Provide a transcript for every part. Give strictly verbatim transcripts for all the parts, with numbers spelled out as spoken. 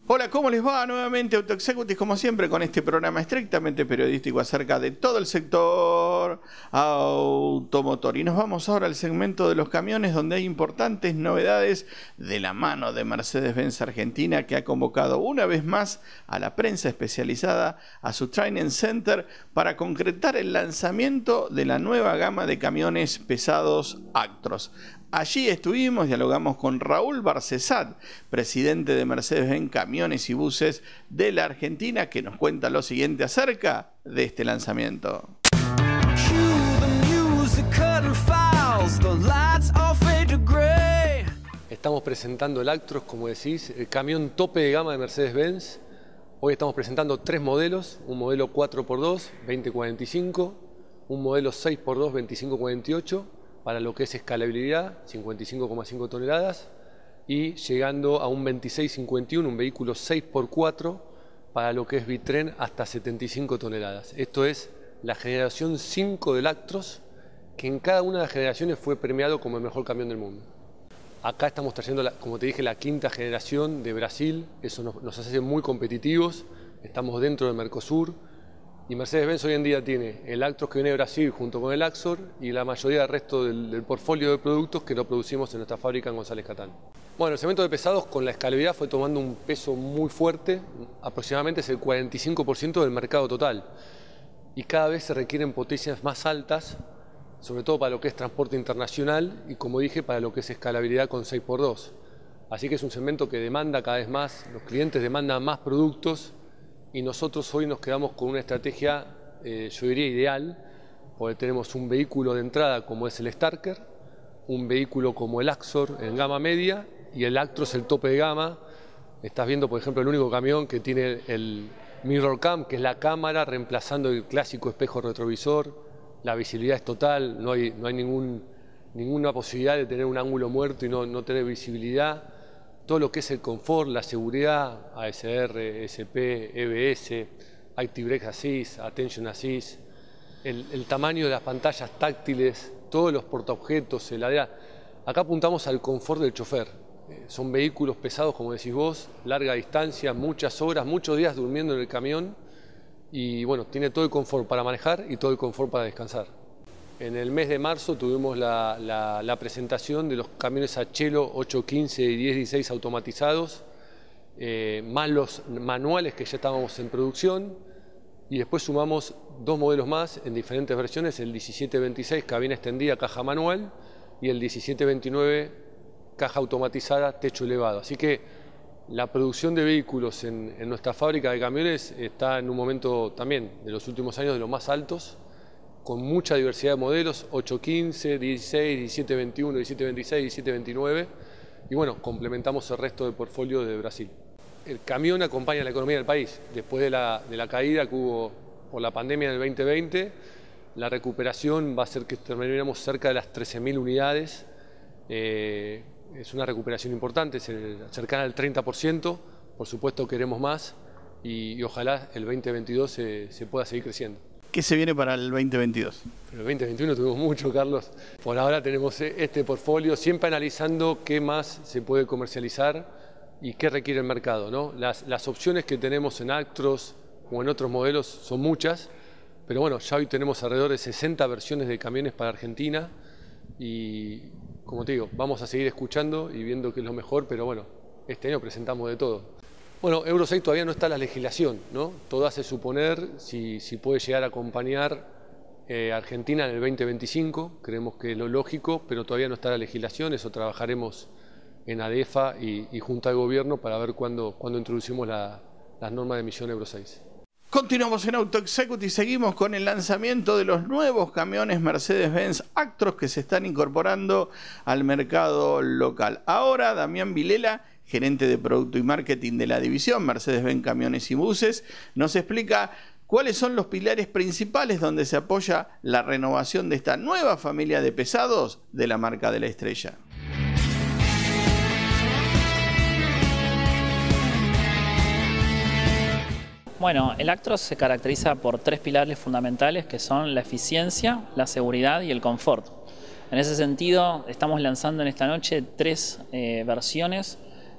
Hola, ¿cómo les va? Nuevamente Auto Executive, como siempre, con este programa estrictamente periodístico acerca de todo el sector automotor. Y nos vamos ahora al segmento de los camiones, donde hay importantes novedades de la mano de Mercedes-Benz Argentina, que ha convocado una vez más a la prensa especializada a su Training Center para concretar el lanzamiento de la nueva gama de camiones pesados Actros. Allí estuvimos, dialogamos con Raúl Barcesat, presidente de Mercedes-Benz Camiones y Buses de la Argentina, que nos cuenta lo siguiente acerca de este lanzamiento. Estamos presentando el Actros, como decís, el camión tope de gama de Mercedes-Benz. Hoy estamos presentando tres modelos, un modelo cuatro por dos, veinte cuarenta y cinco, un modelo seis por dos, veinticinco cuarenta y ocho, para lo que es escalabilidad, cincuenta y cinco coma cinco toneladas, y llegando a un veintiséis cincuenta y uno, un vehículo seis por cuatro, para lo que es bitren hasta setenta y cinco toneladas. Esto es la generación cinco del Actros, que en cada una de las generaciones fue premiado como el mejor camión del mundo. Acá estamos trayendo, la, como te dije, la quinta generación de Brasil. Eso nos, nos hace muy competitivos, estamos dentro del Mercosur. Y Mercedes-Benz hoy en día tiene el Actros que viene de Brasil junto con el Axor y la mayoría del resto del, del portfolio de productos que lo producimos en nuestra fábrica en González Catán. Bueno, el segmento de pesados con la escalabilidad fue tomando un peso muy fuerte, aproximadamente es el cuarenta y cinco por ciento del mercado total. Y cada vez se requieren potencias más altas, sobre todo para lo que es transporte internacional y, como dije, para lo que es escalabilidad con seis por dos. Así que es un segmento que demanda cada vez más, los clientes demandan más productos. Y nosotros hoy nos quedamos con una estrategia, eh, yo diría ideal, porque tenemos un vehículo de entrada como es el Starker, un vehículo como el Axor en gama media y el Actros el tope de gama. Estás viendo, por ejemplo, el único camión que tiene el Mirror Cam, que es la cámara reemplazando el clásico espejo retrovisor. La visibilidad es total, no hay, no hay ningún, ninguna posibilidad de tener un ángulo muerto y no, no tener visibilidad. Todo lo que es el confort, la seguridad, A S R, E S P, E B S, Active Brake Assist, Attention Assist, el, el tamaño de las pantallas táctiles, todos los portaobjetos, heladera. Acá apuntamos al confort del chofer. Eh, son vehículos pesados, como decís vos, larga distancia, muchas horas, muchos días durmiendo en el camión y bueno, tiene todo el confort para manejar y todo el confort para descansar. En el mes de marzo tuvimos la, la, la presentación de los camiones Achelo ocho quince y diez dieciséis automatizados, eh, más los manuales que ya estábamos en producción, y después sumamos dos modelos más en diferentes versiones, el diecisiete veintiséis cabina extendida, caja manual, y el diecisiete veintinueve caja automatizada, techo elevado. Así que la producción de vehículos en, en nuestra fábrica de camiones está en un momento también de los últimos años de los más altos, con mucha diversidad de modelos, ocho quince, dieciséis, diecisiete veintiuno, diecisiete veintiséis, diecisiete veintinueve, y bueno, complementamos el resto del portfolio de Brasil. El camión acompaña la economía del país. Después de la, de la caída que hubo por la pandemia en el veinte veinte, la recuperación va a ser que terminemos cerca de las trece mil unidades. Eh, es una recuperación importante, cercana al treinta por ciento, por supuesto queremos más y, y ojalá el veinte veintidós se, se pueda seguir creciendo. ¿Qué se viene para el veinte veintidós? En el veinte veintiuno tuvimos mucho, Carlos. Por ahora tenemos este portfolio, siempre analizando qué más se puede comercializar y qué requiere el mercado, ¿no? Las, las opciones que tenemos en Actros o en otros modelos son muchas, pero bueno, ya hoy tenemos alrededor de sesenta versiones de camiones para Argentina y, como te digo, vamos a seguir escuchando y viendo qué es lo mejor, pero bueno, este año presentamos de todo. Bueno, Euro seis todavía no está la legislación, ¿no? Todo hace suponer si, si puede llegar a acompañar eh, Argentina en el veinte veinticinco, creemos que es lo lógico, pero todavía no está la legislación, eso trabajaremos en ADEFA y, y Junta de Gobierno para ver cuándo, cuándo introducimos la, las normas de emisión Euro seis. Continuamos en Auto Executive y seguimos con el lanzamiento de los nuevos camiones Mercedes-Benz Actros que se están incorporando al mercado local. Ahora Damián Vilela, gerente de Producto y Marketing de la división Mercedes-Benz Camiones y Buses, nos explica cuáles son los pilares principales donde se apoya la renovación de esta nueva familia de pesados de la marca de la estrella. Bueno, el Actros se caracteriza por tres pilares fundamentales que son la eficiencia, la seguridad y el confort. En ese sentido, estamos lanzando en esta noche tres eh, versiones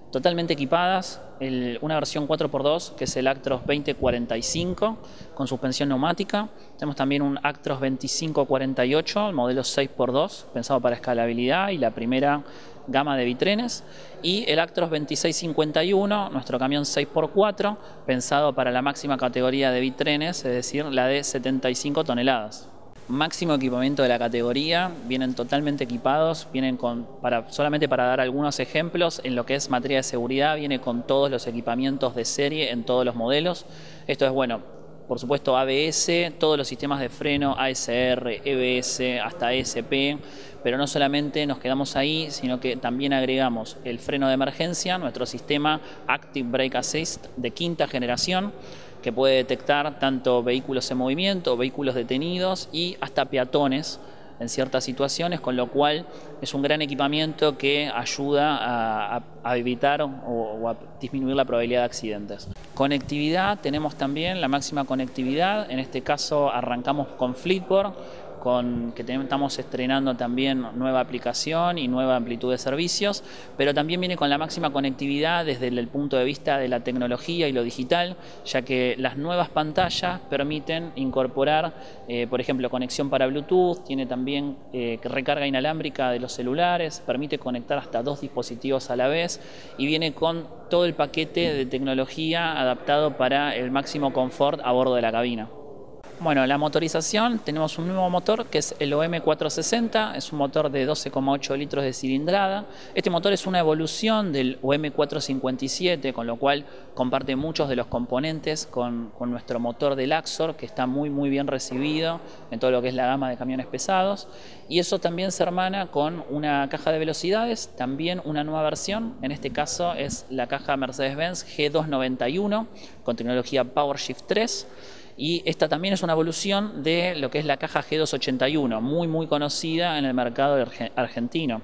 totalmente equipadas, el, una versión cuatro por dos que es el Actros veinte cuarenta y cinco con suspensión neumática. Tenemos también un Actros veinticinco cuarenta y ocho, el modelo seis por dos, pensado para escalabilidad y la primera gama de bitrenes. Y el Actros veintiséis cincuenta y uno, nuestro camión seis por cuatro, pensado para la máxima categoría de bitrenes, es decir, la de setenta y cinco toneladas. Máximo equipamiento de la categoría, vienen totalmente equipados, vienen con, para, solamente para dar algunos ejemplos, en lo que es materia de seguridad, viene con todos los equipamientos de serie en todos los modelos. Esto es, bueno, por supuesto A B S, todos los sistemas de freno, A S R, E B S, hasta E S P, pero no solamente nos quedamos ahí, sino que también agregamos el freno de emergencia, nuestro sistema Active Brake Assist de quinta generación, que puede detectar tanto vehículos en movimiento, vehículos detenidos y hasta peatones en ciertas situaciones, con lo cual es un gran equipamiento que ayuda a, a, a evitar o, o a disminuir la probabilidad de accidentes. Conectividad, tenemos también la máxima conectividad, en este caso arrancamos con Flipboard, con, que estamos estrenando también nueva aplicación y nueva amplitud de servicios, pero también viene con la máxima conectividad desde el punto de vista de la tecnología y lo digital, ya que las nuevas pantallas permiten incorporar, eh, por ejemplo, conexión para Bluetooth, tiene también eh, recarga inalámbrica de los celulares, permite conectar hasta dos dispositivos a la vez y viene con todo el paquete de tecnología adaptado para el máximo confort a bordo de la cabina. Bueno, la motorización, tenemos un nuevo motor que es el O M cuatrocientos sesenta, es un motor de doce coma ocho litros de cilindrada. Este motor es una evolución del O M cuatrocientos cincuenta y siete, con lo cual comparte muchos de los componentes con, con nuestro motor del Axor, que está muy muy bien recibido en todo lo que es la gama de camiones pesados. Y eso también se hermana con una caja de velocidades, también una nueva versión, en este caso es la caja Mercedes-Benz G doscientos noventa y uno con tecnología PowerShift tres. Y esta también es una evolución de lo que es la caja G doscientos ochenta y uno, muy muy conocida en el mercado argentino.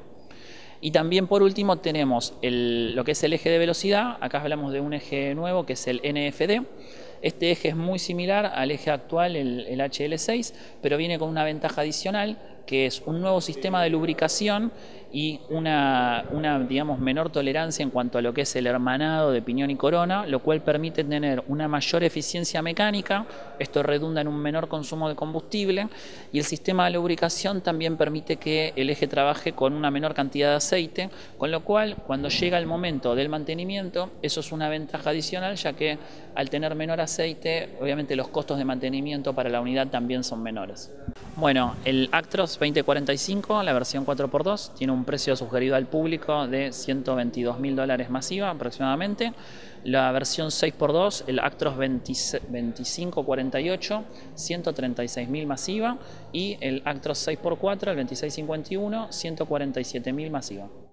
Y también por último tenemos el, lo que es el eje de velocidad, acá hablamos de un eje nuevo que es el N F D. Este eje es muy similar al eje actual, el, el H L seis, pero viene con una ventaja adicional que es un nuevo sistema de lubricación y una, una digamos, menor tolerancia en cuanto a lo que es el hermanado de piñón y corona, lo cual permite tener una mayor eficiencia mecánica, esto redunda en un menor consumo de combustible, y el sistema de lubricación también permite que el eje trabaje con una menor cantidad de aceite, con lo cual cuando llega el momento del mantenimiento, eso es una ventaja adicional, ya que al tener menor aceite, obviamente los costos de mantenimiento para la unidad también son menores. Bueno, el Actros veinte cuarenta y cinco, la versión cuatro por dos, tiene un precio sugerido al público de ciento veintidós mil dólares más I V A aproximadamente. La versión seis por dos, el Actros veinticinco cuarenta y ocho, ciento treinta y seis mil más I V A. Y el Actros seis por cuatro, el veintiséis cincuenta y uno, ciento cuarenta y siete mil más I V A.